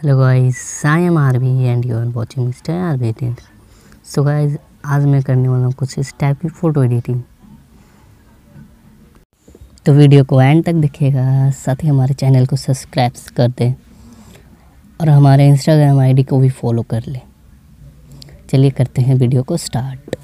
Hello guys, I am RV and you are watching mister RV tent. So guys, आज मैं करने वाला हूँ कुछ इस टाइप की फ़ोटो एडिटिंग। तो वीडियो को एंड तक देखिएगा, साथ ही हमारे चैनल को सब्सक्राइब कर दें और हमारे इंस्टाग्राम आईडी को भी फॉलो कर लें। चलिए करते हैं वीडियो को स्टार्ट।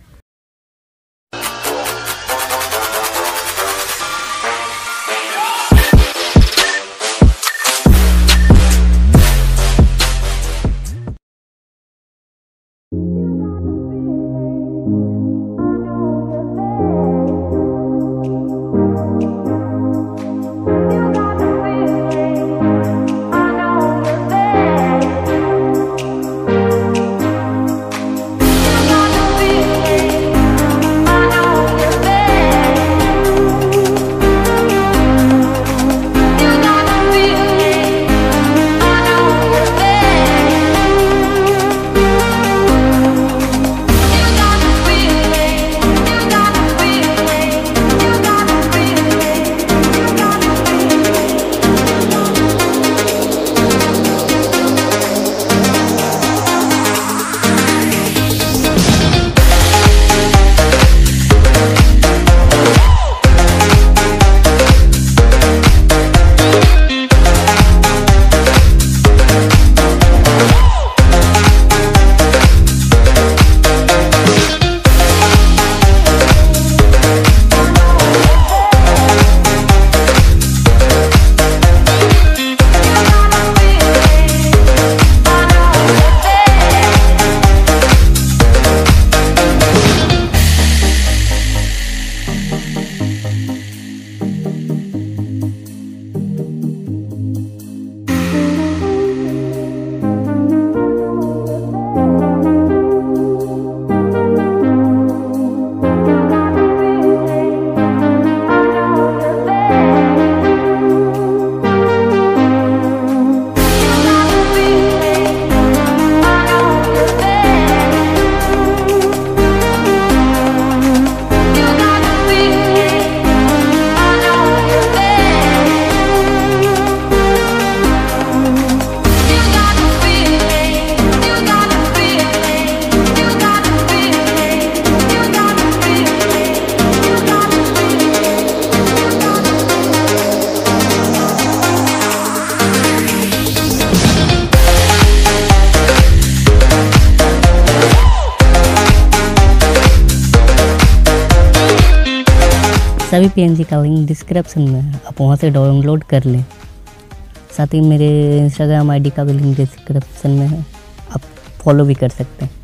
सभी पीएनजी का लिंक डिस्क्रिप्शन में है, आप वहाँ से डाउनलोड कर लें। साथ ही मेरे इंस्टाग्राम आईडी का भी लिंक डिस्क्रिप्शन में है, आप फॉलो भी कर सकते हैं।